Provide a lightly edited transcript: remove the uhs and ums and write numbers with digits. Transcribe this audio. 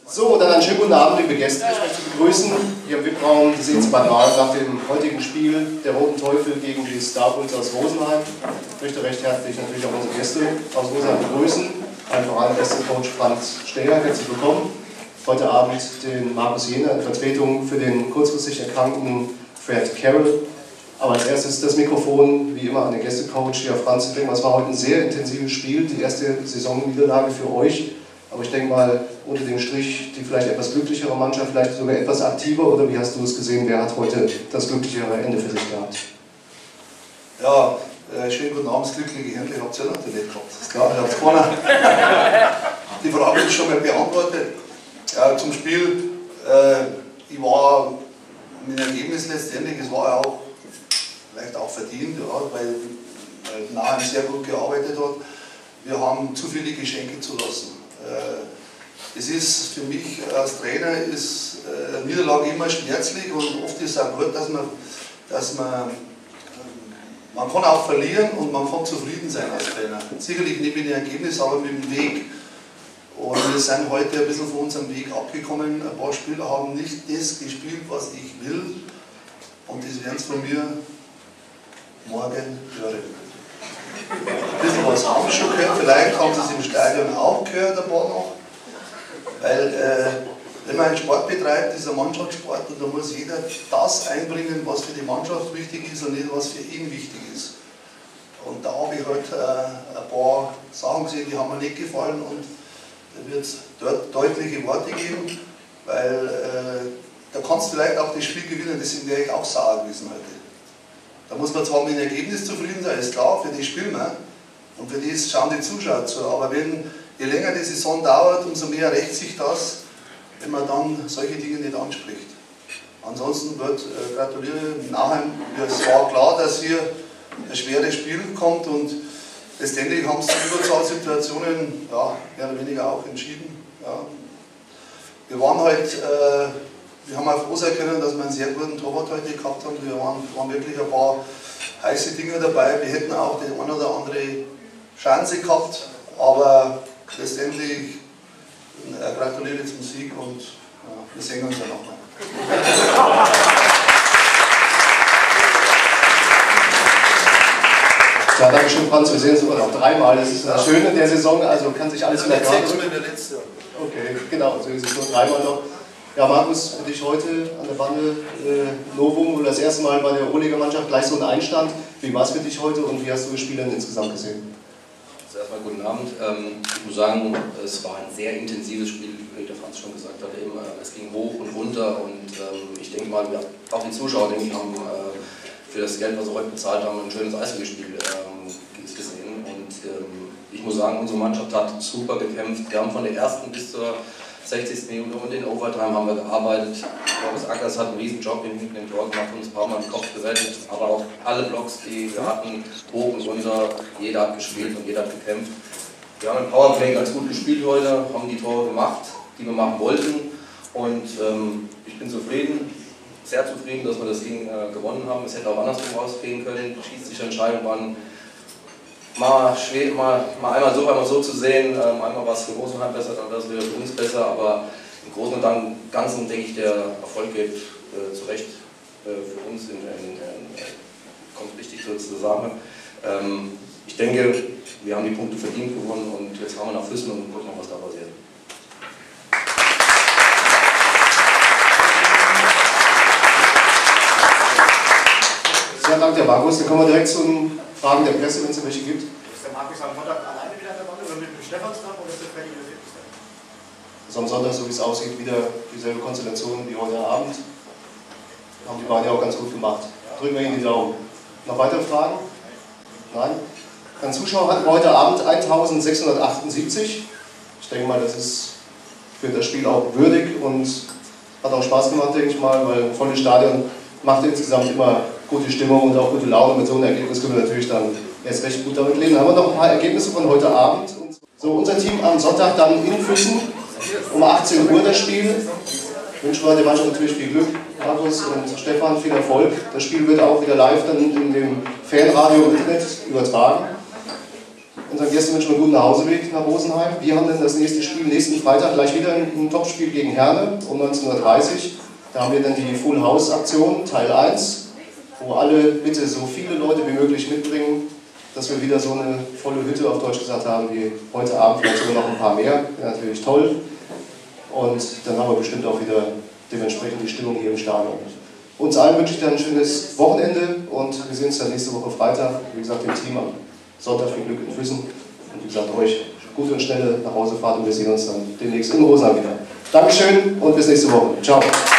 So, dann einen schönen guten Abend, liebe Gäste. Ich möchte begrüßen hier im VIP-Raum, Sie sehen es banal, nach dem heutigen Spiel der Roten Teufel gegen die Star Bulls aus Rosenheim. Ich möchte recht herzlich natürlich auch unsere Gäste aus Rosenheim begrüßen. Einfach allen Gäste-Coach Franz Steger, herzlich willkommen. Heute Abend den Markus Jehner in Vertretung für den kurzfristig erkrankten Fred Carroll. Aber als erstes das Mikrofon, wie immer, an den Gäste-Coach. Ja, Franz, ich denke mal, es war heute ein sehr intensives Spiel, die erste Saisonniederlage für euch. Aber ich denke mal, unter dem Strich die vielleicht etwas glücklichere Mannschaft, vielleicht sogar etwas aktiver, oder wie hast du es gesehen? Wer hat heute das glücklichere Ende für sich gehabt? Ja, schönen guten Abend, das glückliche Ende habt ihr ja natürlich gehabt. Das ist klar, ich hab's keiner. Die Frage ist schon mal beantwortet. Ja, zum Spiel, ich war mit dem Ergebnis letztendlich, es war ja auch vielleicht auch verdient, ja, weil Naheim sehr gut gearbeitet hat. Wir haben zu viele Geschenke zulassen. Es ist für mich als Trainer ist Niederlage immer schmerzlich und oft ist es auch gut, dass man kann auch verlieren und man kann zufrieden sein als Trainer. Sicherlich nicht mit dem Ergebnis, aber mit dem Weg. Und wir sind heute ein bisschen von unserem Weg abgekommen. Ein paar Spieler haben nicht das gespielt, was ich will. Und das werden sie von mir morgen hören. Ein bisschen was haben wir schon gehört, vielleicht haben sie es im Stadion auch gehört, ein paar noch. Weil wenn man einen Sport betreibt, ist ein Mannschaftssport und da muss jeder das einbringen, was für die Mannschaft wichtig ist und nicht was für ihn wichtig ist. Und da habe ich heute ein paar Sachen gesehen, die haben mir nicht gefallen und da wird es dort deutliche Worte geben, weil da kannst du vielleicht auch das Spiel gewinnen, deswegen wäre ich auch sauer gewesen heute. Da muss man zwar mit dem Ergebnis zufrieden sein, ist klar, für das spielen wir und für das schauen die Zuschauer zu, aber je länger die Saison dauert, umso mehr rächt sich das, wenn man dann solche Dinge nicht anspricht. Ansonsten gratuliere nachher, es war klar, dass hier ein schweres Spiel kommt und letztendlich haben sie die Überzahlsituationen ja, mehr oder weniger auch entschieden. Ja. Wir waren halt wir haben auch froh sein können, dass wir einen sehr guten Torwart heute gehabt haben. Wir waren wirklich ein paar heiße Dinge dabei. Wir hätten auch die eine oder andere Chance gehabt, aber letztendlich gratuliere zum Sieg und ja, wir sehen uns ja nochmal. Ja, danke schön, Franz. Wir sehen uns sogar noch dreimal. Das ist das Schöne der Saison, also kann sich alles wieder gerade. Okay, genau, so ist es nur dreimal noch. Ja, Markus, für dich heute an der Bande Novum oder das erste Mal bei der Oberliga-Mannschaft gleich so ein Einstand. Wie war es für dich heute und wie hast du das Spiel denn insgesamt gesehen? Also erstmal guten Abend. Ich muss sagen, es war ein sehr intensives Spiel, wie der Franz schon gesagt hat. Eben, es ging hoch und runter und ich denke mal, auch die Zuschauer denke ich, haben für das Geld, was sie heute bezahlt haben, ein schönes Eishockeyspiel gesehen. Und ich muss sagen, unsere Mannschaft hat super gekämpft. Wir haben von der ersten bis zur 60. Minute und in Overtime haben wir gearbeitet. Boris Ackers hat einen riesen Job hinten im Tor gemacht und uns ein paar Mal im Kopf bewältigt. Aber auch alle Blocks, die wir hatten, hoch und runter, jeder hat gespielt und jeder hat gekämpft. Wir haben im Powerplay ganz gut gespielt heute, haben die Tore gemacht, die wir machen wollten. Und ich bin zufrieden, sehr zufrieden, dass wir das Ding gewonnen haben. Es hätte auch andersrum ausgehen können. Schiedsrichter Entscheidungen waren mal einmal so zu sehen, einmal war es für Rosenheim besser, dann war es wieder für uns besser, aber im Großen und Ganzen denke ich, der Erfolg geht zu Recht für uns, kommt richtig zusammen. Ich denke, wir haben die Punkte verdient gewonnen und jetzt haben wir nach Füssen und gucken mal, was da passiert. Sehr danke, Herr Markus. Dann kommen wir direkt zu den Fragen der Presse, wenn es welche gibt. Ist der Markus am Sonntag alleine wieder an der Bande oder mit dem Stephansdorf oder ist der Freddy wieder fit? Also am Sonntag, so wie es aussieht, wieder dieselbe Konstellation wie heute Abend. Haben die beiden ja auch ganz gut gemacht. Drücken wir Ihnen die Daumen. Noch weitere Fragen? Nein? Dann Zuschauer hatten wir heute Abend 1678. Ich denke mal, das ist für das Spiel auch würdig und hat auch Spaß gemacht, denke ich mal, weil ein volles Stadion macht insgesamt immer gute Stimmung und auch gute Laune. Mit so einem Ergebnis können wir natürlich dann erst recht gut damit leben. Dann haben wir noch ein paar Ergebnisse von heute Abend. So, unser Team am Sonntag dann in Füssen um 18 Uhr das Spiel. Wünschen wir der Mannschaft natürlich viel Glück, Markus und Stefan, viel Erfolg. Das Spiel wird auch wieder live dann in dem Fanradio im Internet übertragen. Unseren Gästen wünschen wir einen guten Nachhauseweg nach Rosenheim. Wir haben dann das nächste Spiel, nächsten Freitag gleich wieder ein Topspiel gegen Herne um 19:30 Uhr. Da haben wir dann die Full House Aktion, Teil 1, wo alle bitte so viele Leute wie möglich mitbringen, dass wir wieder so eine volle Hütte auf Deutsch gesagt haben wie heute Abend, vielleicht sogar noch ein paar mehr. Wäre natürlich toll. Und dann haben wir bestimmt auch wieder dementsprechend die Stimmung hier im Stadion. Uns allen wünsche ich dann ein schönes Wochenende und wir sehen uns dann nächste Woche Freitag, wie gesagt, im Team am Sonntag viel Glück in Füssen und wie gesagt, euch gute und schnelle Nachhausefahrt und wir sehen uns dann demnächst in Rosenheim wieder. Dankeschön und bis nächste Woche. Ciao.